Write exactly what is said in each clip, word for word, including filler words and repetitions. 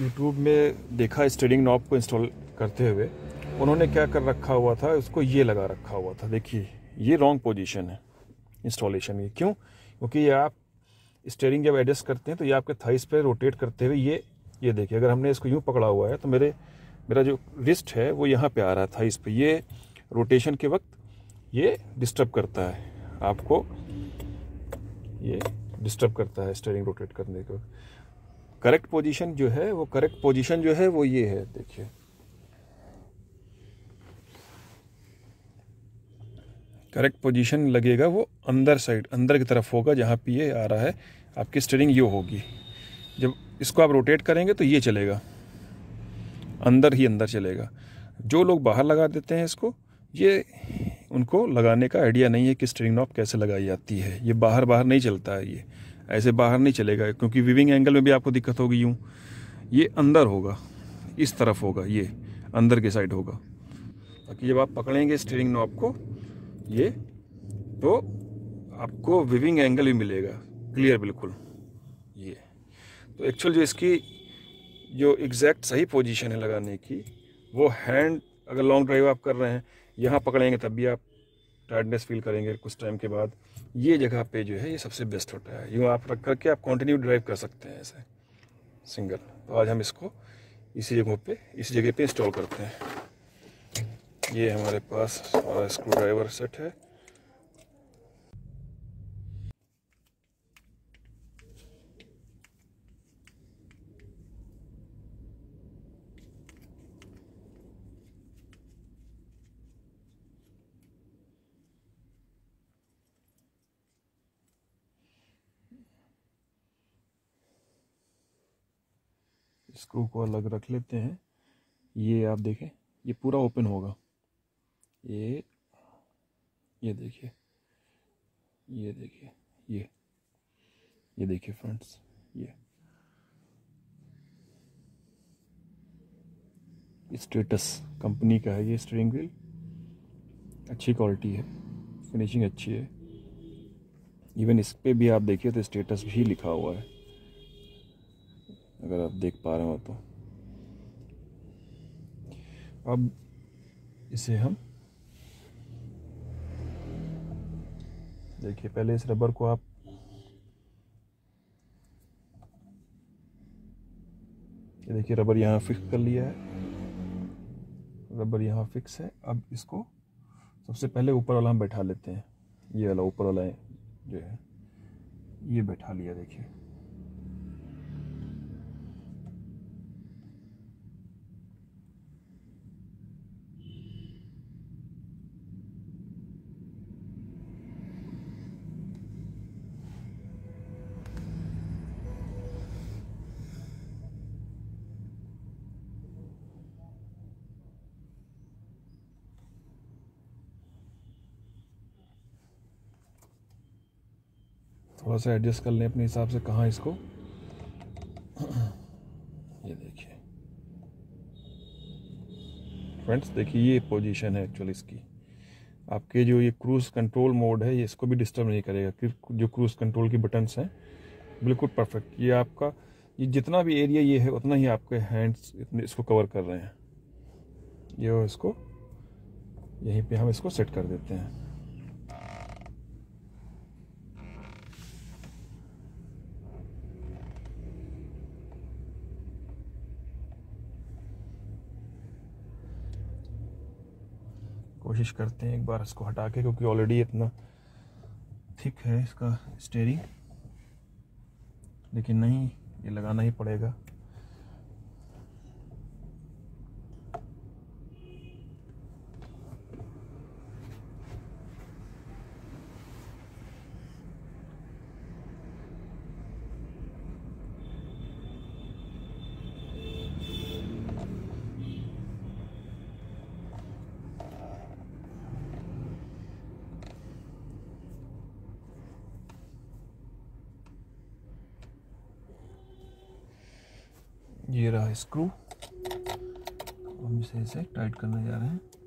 YouTube में देखा steering knob को इंस्टॉल करते हुए, उन्होंने क्या कर रखा हुआ था, उसको ये लगा रखा हुआ था। देखिए ये रॉन्ग पोजीशन है इंस्टॉलेशन की। क्यों? क्योंकि ये आप स्टीयरिंग जब एडजस्ट करते हैं तो ये आपके थाइस पे रोटेट करते हुए ये ये देखिए, अगर हमने इसको यूँ पकड़ा हुआ है तो मेरे मेरा जो रिस्ट है वो यहाँ पे आ रहा है थाइस पे। ये रोटेशन के वक्त ये डिस्टर्ब करता है आपको, ये डिस्टर्ब करता है स्टीयरिंग रोटेट करने को। करेक्ट पोजीशन जो है वो करेक्ट पोजीशन जो है वो ये है। देखिए करेक्ट पोजीशन लगेगा वो अंदर साइड, अंदर की तरफ होगा, जहाँ पे ये आ रहा है आपकी स्टीयरिंग ये होगी। जब इसको आप रोटेट करेंगे तो ये चलेगा, अंदर ही अंदर चलेगा। जो लोग बाहर लगा देते हैं इसको, ये उनको लगाने का आइडिया नहीं है कि स्टीयरिंग नॉब कैसे लगाई जाती है। ये बाहर बाहर नहीं चलता है, ये ऐसे बाहर नहीं चलेगा, क्योंकि वीविंग एंगल में भी आपको दिक्कत होगी। यूँ ये अंदर होगा, इस तरफ होगा, ये अंदर के साइड होगा, ताकि जब आप पकड़ेंगे स्टीयरिंग नॉब को ये, तो आपको वीविंग एंगल भी मिलेगा क्लियर बिल्कुल। ये तो एक्चुअल जो इसकी जो एग्जैक्ट सही पोजीशन है लगाने की, वो हैंड, अगर लॉन्ग ड्राइव आप कर रहे हैं यहाँ पकड़ेंगे तब भी आप टायर्डनेस फील करेंगे कुछ टाइम के बाद। ये जगह पे जो है ये सबसे बेस्ट होता है। यूँ आप रख करके आप कंटिन्यू ड्राइव कर सकते हैं ऐसे सिंगल। तो आज हम इसको इसी जगह पे इस जगह पे इंस्टॉल करते हैं। ये हमारे पास सारा स्क्रू ड्राइवर सेट है। स्क्रू को अलग रख लेते हैं। ये आप देखें, ये पूरा ओपन होगा। ये ये देखिए, ये देखिए, ये ये देखिए फ्रेंड्स, ये स्टेटस कंपनी का है। ये स्टीयरिंग व्हील अच्छी क्वालिटी है, फिनिशिंग अच्छी है। इवन इस पे भी आप देखिए तो स्टेटस भी लिखा हुआ है, अगर आप देख पा रहे हो तो। अब इसे हम देखिए, पहले इस रबर को आप ये देखिए, रबर यहाँ फिक्स कर लिया है, रबर यहाँ फिक्स है। अब इसको सबसे पहले ऊपर वाला हम बैठा लेते हैं। ये वाला ऊपर वाला जो है ये बैठा लिया। देखिए थोड़ा सा एडजस्ट कर लें अपने हिसाब से कहाँ इसको। ये देखिए फ्रेंड्स, देखिए ये पोजीशन है एक्चुअली इसकी। आपके जो ये क्रूज़ कंट्रोल मोड है, ये इसको भी डिस्टर्ब नहीं करेगा, कि जो क्रूज़ कंट्रोल की बटन्स हैं बिल्कुल परफेक्ट। ये आपका ये जितना भी एरिया ये है उतना ही आपके हैंड्स इतने इसको कवर कर रहे हैं। ये इसको यहीं पे हम इसको सेट कर देते हैं। कोशिश करते हैं एक बार इसको हटा के, क्योंकि ऑलरेडी इतना थिक है इसका स्टीयरिंग, लेकिन नहीं, ये लगाना ही पड़ेगा। ये रहा स्क्रू, हम इसे इसे टाइट करने जा रहे हैं।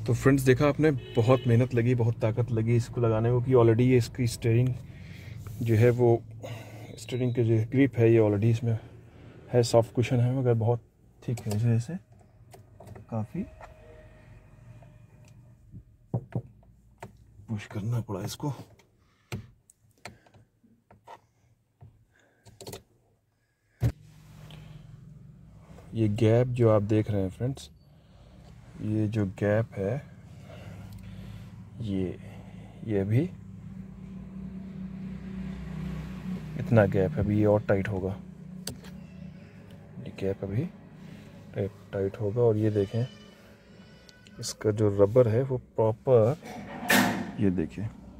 तो फ्रेंड्स देखा आपने, बहुत मेहनत लगी, बहुत ताकत लगी इसको लगाने को, कि ऑलरेडी ये इसकी स्टीयरिंग जो है वो स्टीयरिंग के जो ग्रिप है ये ऑलरेडी इसमें है, सॉफ्ट कुशन है, मगर बहुत ठीक है, इस वजह से काफ़ी पुश करना पड़ा इसको। ये गैप जो आप देख रहे हैं फ्रेंड्स, ये जो गैप है ये ये भी इतना गैप है, अभी ये और टाइट होगा, ये गैप अभी टाइट टाइट होगा। और ये देखें इसका जो रबर है वो प्रॉपर, ये देखें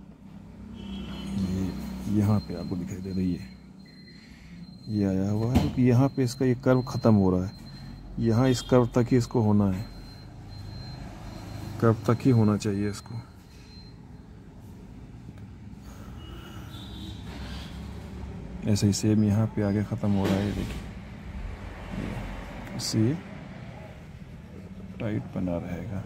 ये यहाँ पे आपको दिखाई दे रही है, ये आया हुआ है, क्योंकि यहाँ पे इसका ये कर्व ख़त्म हो रहा है, यहाँ इस कर्व तक ही इसको होना है, कर्व तक ही होना चाहिए इसको। ऐसे ही सेम यहाँ पे आगे ख़त्म हो रहा है, ये देखिए, इससे टाइट बना रहेगा।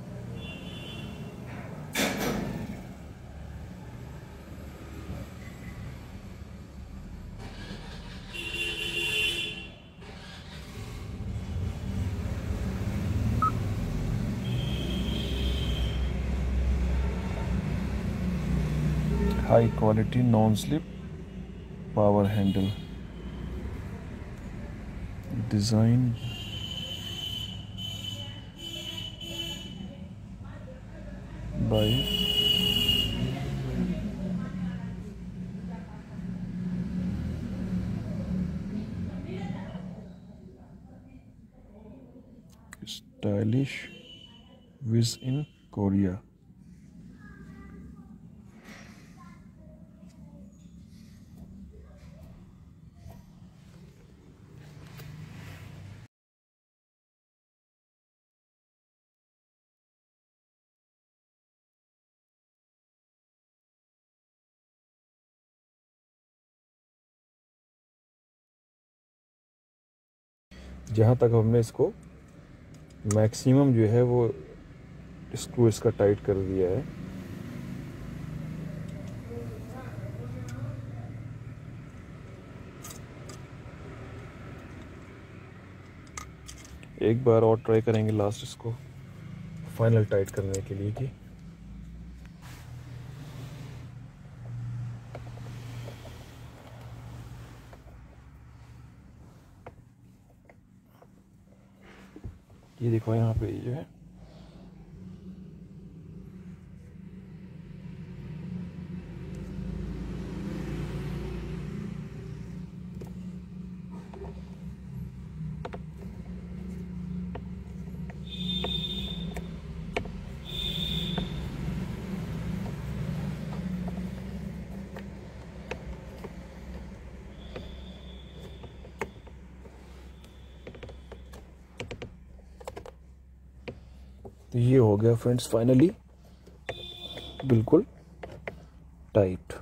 High quality non slip power handle design by stylish विज इन कोरिया। जहाँ तक हमने इसको मैक्सिमम जो है वो स्क्रू इसका टाइट कर दिया है। एक बार और ट्राई करेंगे लास्ट इसको फाइनल टाइट करने के लिए कि ये देखो यहाँ पे जो है तो ये हो गया फ्रेंड्स फाइनली बिल्कुल टाइट,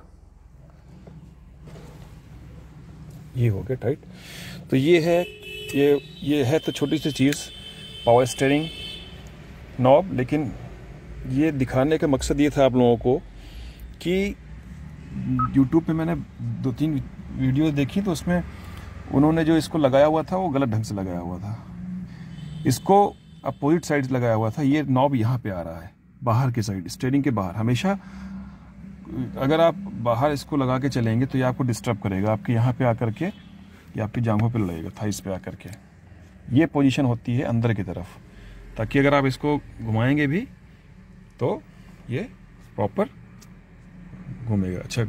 ये हो गया टाइट। तो ये है ये ये है तो छोटी सी चीज़ पावर स्टीयरिंग नॉब, लेकिन ये दिखाने का मकसद ये था आप लोगों को कि यूट्यूब पे मैंने दो तीन वीडियो देखी तो उसमें उन्होंने जो इसको लगाया हुआ था वो गलत ढंग से लगाया हुआ था, इसको अपोजिट साइड लगाया हुआ था। ये नॉब यहाँ पे आ रहा है बाहर के साइड, स्टीयरिंग के बाहर। हमेशा अगर आप बाहर इसको लगा के चलेंगे तो ये आपको डिस्टर्ब करेगा, आपके यहाँ पे आकर के ये आपकी जांघों पे लगेगा, थाइस पे आकर के। ये पोजीशन होती है अंदर की तरफ, ताकि अगर आप इसको घुमाएंगे भी तो ये प्रॉपर घूमेगा। अच्छा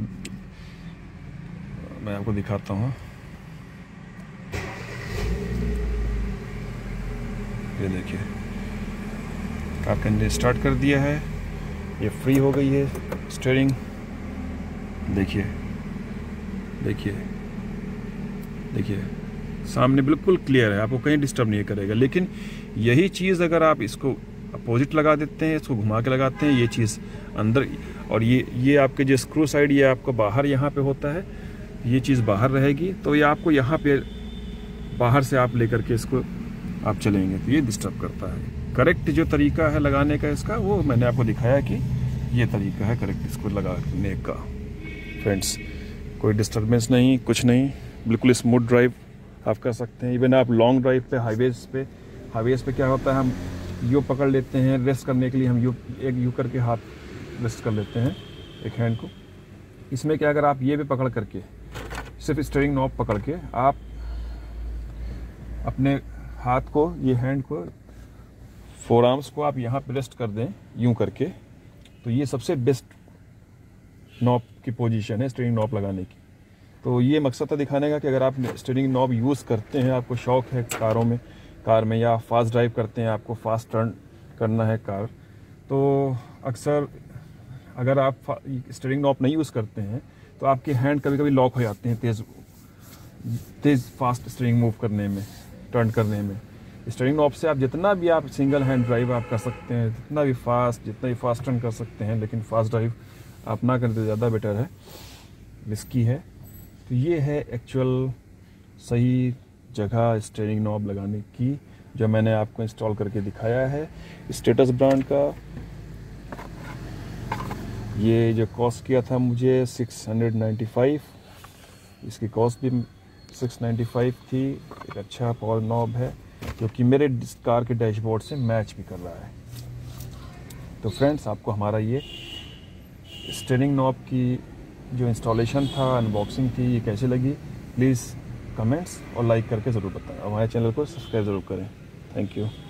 मैं आपको दिखाता हूँ, ये देखिए कार ने स्टार्ट कर दिया है, ये फ्री हो गई है स्टीयरिंग। देखिए देखिए देखिए सामने बिल्कुल क्लियर है, आपको कहीं डिस्टर्ब नहीं करेगा। लेकिन यही चीज़ अगर आप इसको अपोजिट लगा देते हैं, इसको घुमा के लगाते हैं, ये चीज़ अंदर, और ये ये आपके जो स्क्रू साइड ये आपका बाहर यहाँ पे होता है, ये चीज़ बाहर रहेगी, तो ये आपको यहाँ पे बाहर से आप लेकर के इसको आप चलेंगे तो ये डिस्टर्ब करता है। करेक्ट जो तरीका है लगाने का इसका वो मैंने आपको दिखाया कि ये तरीका है करेक्ट इसको लगाने का। फ्रेंड्स, कोई डिस्टर्बेंस नहीं, कुछ नहीं, बिल्कुल स्मूथ ड्राइव आप कर सकते हैं। इवन आप लॉन्ग ड्राइव पे हाईवेज पे हाईवेज पे क्या होता है, हम यू पकड़ लेते हैं रेस्ट करने के लिए, हम यू एक यू करके हाथ रेस्ट कर लेते हैं एक हैंड को। इसमें क्या, अगर आप ये भी पकड़ करके सिर्फ स्टीयरिंग नॉब पकड़ के आप अपने हाथ को, ये हैंड को, फोर आर्म्स को आप यहाँ पे रेस्ट कर दें यूं करके, तो ये सबसे बेस्ट नॉब की पोजीशन है स्टीयरिंग नॉब लगाने की। तो ये मकसद था दिखाने का कि अगर आप स्टीयरिंग नॉब यूज़ करते हैं, आपको शौक है कारों में कार में या फास्ट ड्राइव करते हैं, आपको फास्ट टर्न करना है कार, तो अक्सर अगर आप स्टीयरिंग नॉब नहीं यूज़ करते हैं तो आपके हैंड कभी कभी लॉक हो जाते हैं तेज़ तेज़ फास्ट स्टीयरिंग मूव करने में, टर्न करने में। स्टीयरिंग नॉब से आप जितना भी आप सिंगल हैंड ड्राइव आप कर सकते हैं, जितना भी फास्ट जितना भी फास्ट टर्न कर सकते हैं, लेकिन फास्ट ड्राइव आप ना करें तो ज़्यादा बेटर है, रिस्की है। तो ये है एक्चुअल सही जगह स्टीयरिंग नॉब लगाने की जो मैंने आपको इंस्टॉल करके दिखाया है। स्टेटस ब्रांड का ये जो कॉस्ट किया था मुझे सिक्स हंड्रेड नाइन्टी फाइव, इसकी कॉस्ट भी सिक्स नाइन्टी फाइव थी। एक अच्छा पावर नॉब है जो कि मेरे कार के डैशबोर्ड से मैच भी कर रहा है। तो फ्रेंड्स, आपको हमारा ये स्टीयरिंग नॉब की जो इंस्टॉलेशन था, अनबॉक्सिंग थी, ये कैसे लगी, प्लीज़ कमेंट्स और लाइक करके ज़रूर बताएं और हमारे चैनल को सब्सक्राइब ज़रूर करें। Thank you.